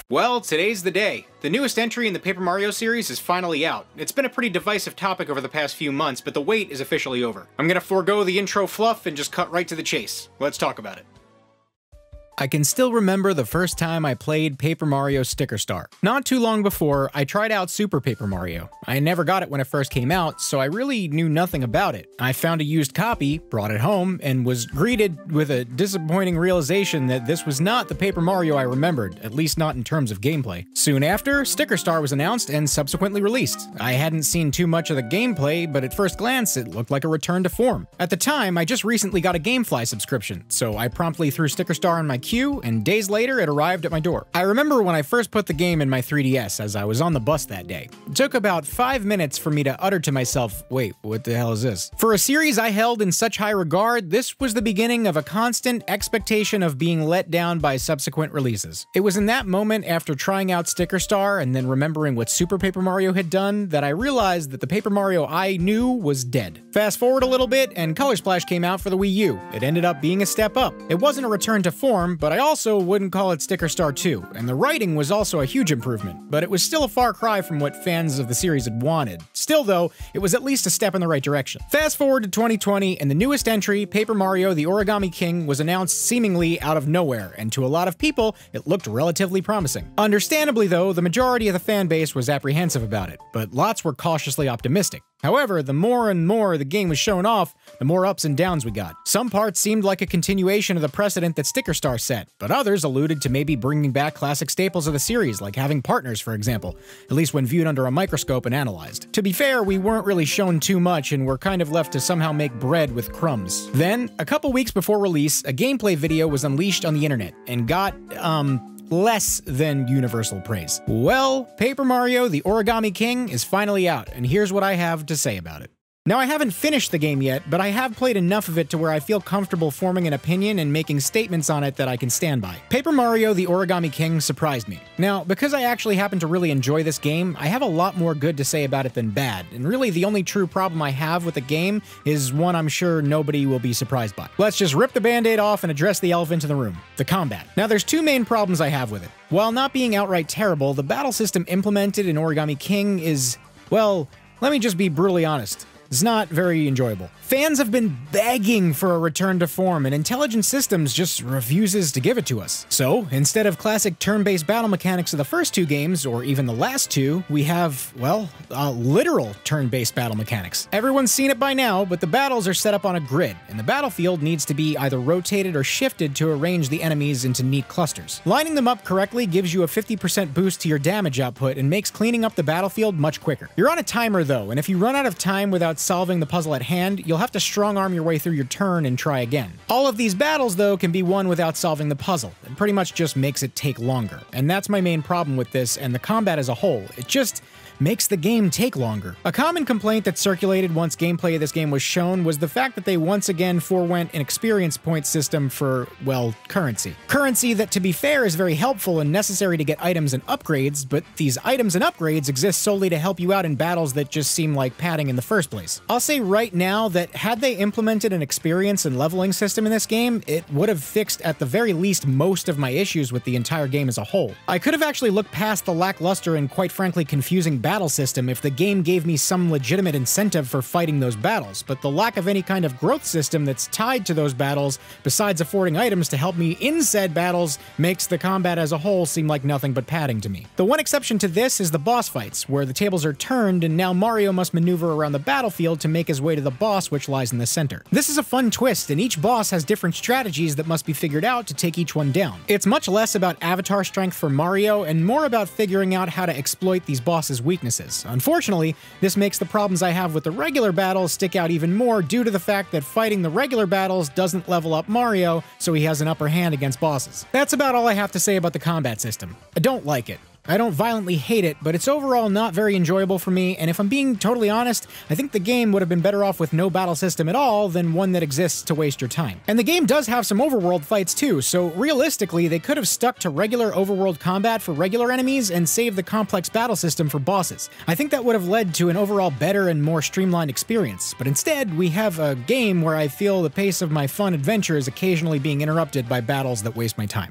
Well, today's the day. The newest entry in the Paper Mario series is finally out. It's been a pretty divisive topic over the past few months, but the wait is officially over. I'm gonna forego the intro fluff and just cut right to the chase. Let's talk about it. I can still remember the first time I played Paper Mario Sticker Star. Not too long before, I tried out Super Paper Mario. I never got it when it first came out, so I really knew nothing about it. I found a used copy, brought it home, and was greeted with a disappointing realization that this was not the Paper Mario I remembered, at least not in terms of gameplay. Soon after, Sticker Star was announced and subsequently released. I hadn't seen too much of the gameplay, but at first glance, it looked like a return to form. At the time, I just recently got a GameFly subscription, so I promptly threw Sticker Star in my queue, and days later it arrived at my door. I remember when I first put the game in my 3DS as I was on the bus that day. It took about 5 minutes for me to utter to myself, wait, what the hell is this? For a series I held in such high regard, this was the beginning of a constant expectation of being let down by subsequent releases. It was in that moment, after trying out Sticker Star and then remembering what Super Paper Mario had done, that I realized that the Paper Mario I knew was dead. Fast forward a little bit, and Color Splash came out for the Wii U. It ended up being a step up. It wasn't a return to form, but I also wouldn't call it Sticker Star 2, and the writing was also a huge improvement, but it was still a far cry from what fans of the series had wanted. Still though, it was at least a step in the right direction. Fast forward to 2020, and the newest entry, Paper Mario The Origami King, was announced seemingly out of nowhere, and to a lot of people, it looked relatively promising. Understandably though, the majority of the fan base was apprehensive about it, but lots were cautiously optimistic. However, the more and more the game was shown off, the more ups and downs we got. Some parts seemed like a continuation of the precedent that Sticker Star set, but others alluded to maybe bringing back classic staples of the series, like having partners, for example, at least when viewed under a microscope and analyzed. To be fair, we weren't really shown too much and were kind of left to somehow make bread with crumbs. Then, a couple weeks before release, a gameplay video was unleashed on the internet and got, less than universal praise. Well, Paper Mario The Origami King is finally out, and here's what I have to say about it. Now, I haven't finished the game yet, but I have played enough of it to where I feel comfortable forming an opinion and making statements on it that I can stand by. Paper Mario The Origami King surprised me. Now, because I actually happen to really enjoy this game, I have a lot more good to say about it than bad, and really the only true problem I have with the game is one I'm sure nobody will be surprised by. Let's just rip the band-aid off and address the elephant in the room: the combat. Now, there's two main problems I have with it. While not being outright terrible, the battle system implemented in Origami King is, well, let me just be brutally honest. It's not very enjoyable. Fans have been begging for a return to form, and Intelligent Systems just refuses to give it to us. So, instead of classic turn-based battle mechanics of the first two games, or even the last two, we have, well, literal turn-based battle mechanics. Everyone's seen it by now, but the battles are set up on a grid, and the battlefield needs to be either rotated or shifted to arrange the enemies into neat clusters. Lining them up correctly gives you a 50% boost to your damage output and makes cleaning up the battlefield much quicker. You're on a timer though, and if you run out of time without solving the puzzle at hand, you'll have to strong-arm your way through your turn and try again. All of these battles, though, can be won without solving the puzzle. It pretty much just makes it take longer. And that's my main problem with this and the combat as a whole. It just makes the game take longer. A common complaint that circulated once gameplay of this game was shown was the fact that they once again forewent an experience point system for, well, currency. Currency that, to be fair, is very helpful and necessary to get items and upgrades, but these items and upgrades exist solely to help you out in battles that just seem like padding in the first place. I'll say right now that had they implemented an experience and leveling system in this game, it would have fixed at the very least most of my issues with the entire game as a whole. I could have actually looked past the lackluster and quite frankly confusing battle system if the game gave me some legitimate incentive for fighting those battles, but the lack of any kind of growth system that's tied to those battles, besides affording items to help me in said battles, makes the combat as a whole seem like nothing but padding to me. The one exception to this is the boss fights, where the tables are turned and now Mario must maneuver around the battlefield to make his way to the boss, which lies in the center. This is a fun twist, and each boss has different strategies that must be figured out to take each one down. It's much less about avatar strength for Mario and more about figuring out how to exploit these bosses' weaknesses. Unfortunately, this makes the problems I have with the regular battles stick out even more due to the fact that fighting the regular battles doesn't level up Mario, so he has an upper hand against bosses. That's about all I have to say about the combat system. I don't like it. I don't violently hate it, but it's overall not very enjoyable for me, and if I'm being totally honest, I think the game would have been better off with no battle system at all than one that exists to waste your time. And the game does have some overworld fights too, so realistically, they could have stuck to regular overworld combat for regular enemies and saved the complex battle system for bosses. I think that would have led to an overall better and more streamlined experience, but instead, we have a game where I feel the pace of my fun adventure is occasionally being interrupted by battles that waste my time.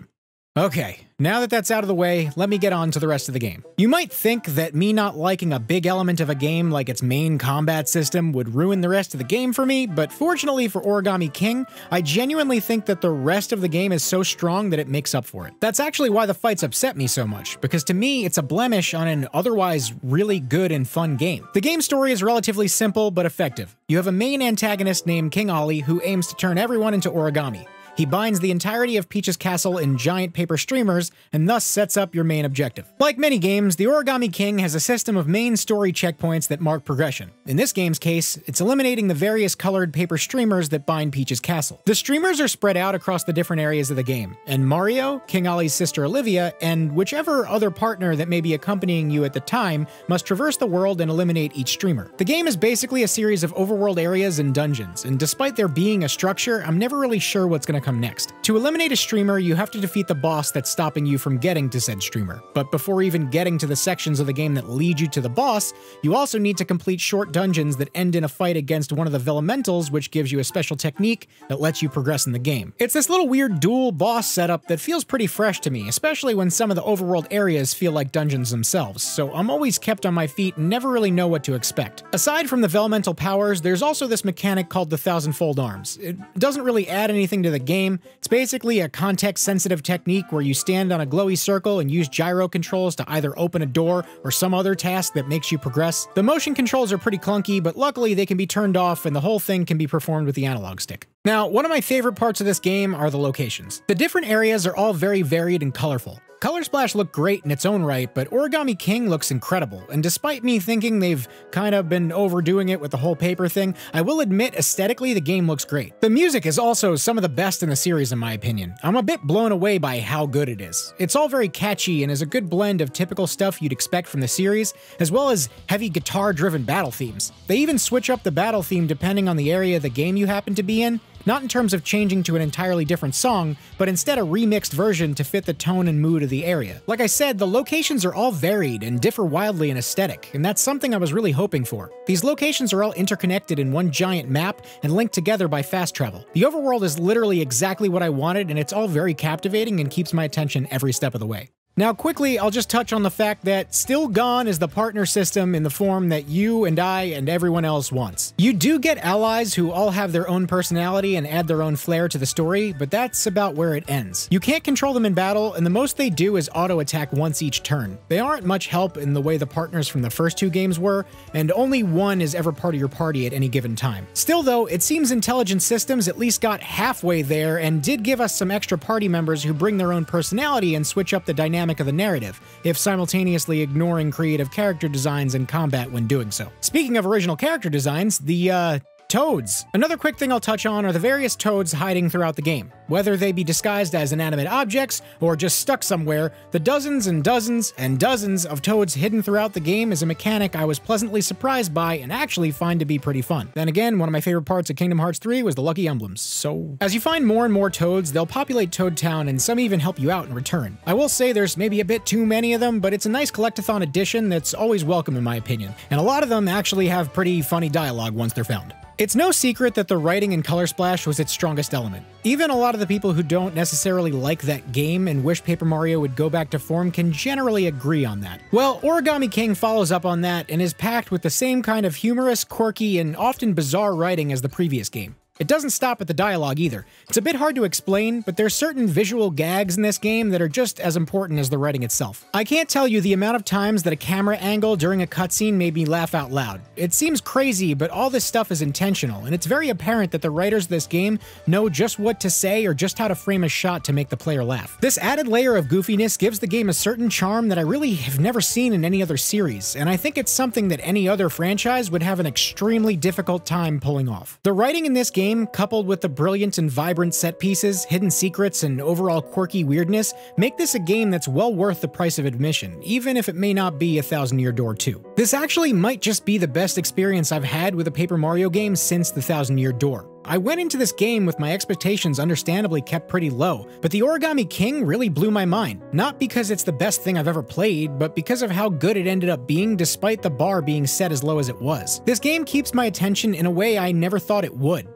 Okay, now that that's out of the way, let me get on to the rest of the game. You might think that me not liking a big element of a game like its main combat system would ruin the rest of the game for me, but fortunately for Origami King, I genuinely think that the rest of the game is so strong that it makes up for it. That's actually why the fights upset me so much, because to me, it's a blemish on an otherwise really good and fun game. The game story is relatively simple but effective. You have a main antagonist named King Ollie who aims to turn everyone into origami. He binds the entirety of Peach's castle in giant paper streamers, and thus sets up your main objective. Like many games, the Origami King has a system of main story checkpoints that mark progression. In this game's case, it's eliminating the various colored paper streamers that bind Peach's castle. The streamers are spread out across the different areas of the game, and Mario, King Ollie's sister Olivia, and whichever other partner that may be accompanying you at the time must traverse the world and eliminate each streamer. The game is basically a series of overworld areas and dungeons, and despite there being a structure, I'm never really sure what's going to come next. To eliminate a streamer, you have to defeat the boss that's stopping you from getting to said streamer. But before even getting to the sections of the game that lead you to the boss, you also need to complete short dungeons that end in a fight against one of the Vellumentals, which gives you a special technique that lets you progress in the game. It's this little weird dual boss setup that feels pretty fresh to me, especially when some of the overworld areas feel like dungeons themselves, so I'm always kept on my feet and never really know what to expect. Aside from the Vellumental powers, there's also this mechanic called the Thousand-Fold Arms. It doesn't really add anything to the game. It's basically a context-sensitive technique where you stand on a glowy circle and use gyro controls to either open a door or some other task that makes you progress. The motion controls are pretty clunky, but luckily they can be turned off and the whole thing can be performed with the analog stick. Now, one of my favorite parts of this game are the locations. The different areas are all very varied and colorful. Color Splash looked great in its own right, but Origami King looks incredible, and despite me thinking they've kind of been overdoing it with the whole paper thing, I will admit aesthetically the game looks great. The music is also some of the best in the series in my opinion. I'm a bit blown away by how good it is. It's all very catchy and is a good blend of typical stuff you'd expect from the series, as well as heavy guitar-driven battle themes. They even switch up the battle theme depending on the area of the game you happen to be in, not in terms of changing to an entirely different song, but instead a remixed version to fit the tone and mood of the area. Like I said, the locations are all varied and differ wildly in aesthetic, and that's something I was really hoping for. These locations are all interconnected in one giant map and linked together by fast travel. The overworld is literally exactly what I wanted, and it's all very captivating and keeps my attention every step of the way. Now quickly, I'll just touch on the fact that still gone is the partner system in the form that you and I and everyone else wants. You do get allies who all have their own personality and add their own flair to the story, but that's about where it ends. You can't control them in battle, and the most they do is auto-attack once each turn. They aren't much help in the way the partners from the first two games were, and only one is ever part of your party at any given time. Still though, it seems Intelligent Systems at least got halfway there and did give us some extra party members who bring their own personality and switch up the dynamic of the narrative, if simultaneously ignoring creative character designs and combat when doing so. Speaking of original character designs, the Toads. Another quick thing I'll touch on are the various toads hiding throughout the game. Whether they be disguised as inanimate objects or just stuck somewhere, the dozens and dozens and dozens of toads hidden throughout the game is a mechanic I was pleasantly surprised by and actually find to be pretty fun. Then again, one of my favorite parts of Kingdom Hearts 3 was the lucky emblems, so... As you find more and more toads, they'll populate Toad Town and some even help you out in return. I will say there's maybe a bit too many of them, but it's a nice collectathon addition that's always welcome in my opinion, and a lot of them actually have pretty funny dialogue once they're found. It's no secret that the writing in Color Splash was its strongest element. Even a lot of the people who don't necessarily like that game and wish Paper Mario would go back to form can generally agree on that. Well, Origami King follows up on that and is packed with the same kind of humorous, quirky, and often bizarre writing as the previous game. It doesn't stop at the dialogue either. It's a bit hard to explain, but there's certain visual gags in this game that are just as important as the writing itself. I can't tell you the amount of times that a camera angle during a cutscene made me laugh out loud. It seems crazy, but all this stuff is intentional, and it's very apparent that the writers of this game know just what to say or just how to frame a shot to make the player laugh. This added layer of goofiness gives the game a certain charm that I really have never seen in any other series, and I think it's something that any other franchise would have an extremely difficult time pulling off. The writing in this game, coupled with the brilliant and vibrant set pieces, hidden secrets, and overall quirky weirdness, make this a game that's well worth the price of admission, even if it may not be a Thousand Year Door 2. This actually might just be the best experience I've had with a Paper Mario game since the Thousand Year Door. I went into this game with my expectations understandably kept pretty low, but the Origami King really blew my mind. Not because it's the best thing I've ever played, but because of how good it ended up being despite the bar being set as low as it was. This game keeps my attention in a way I never thought it would.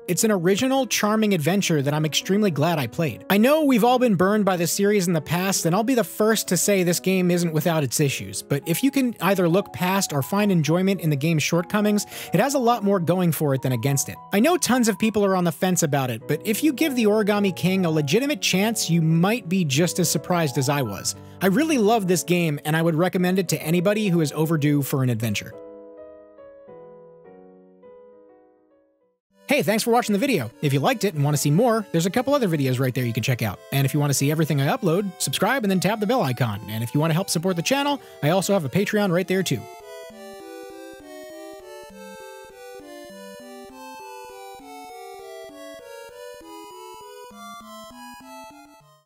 It's an original, charming adventure that I'm extremely glad I played. I know we've all been burned by this series in the past, and I'll be the first to say this game isn't without its issues, but if you can either look past or find enjoyment in the game's shortcomings, it has a lot more going for it than against it. I know tons of people are on the fence about it, but if you give the Origami King a legitimate chance, you might be just as surprised as I was. I really love this game, and I would recommend it to anybody who is overdue for an adventure. Hey, thanks for watching the video. If you liked it and want to see more, there's a couple other videos right there you can check out. And if you want to see everything I upload, subscribe and then tap the bell icon. And if you want to help support the channel, I also have a Patreon right there too.